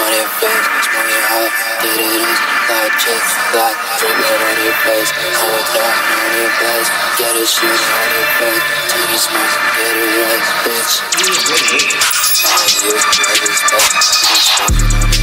on your face, smoke your heart, get it in, like chick, like drip it on your face, come with that on your place, get it shit on your face, take it smoke, get it right, bitch. I use my respect,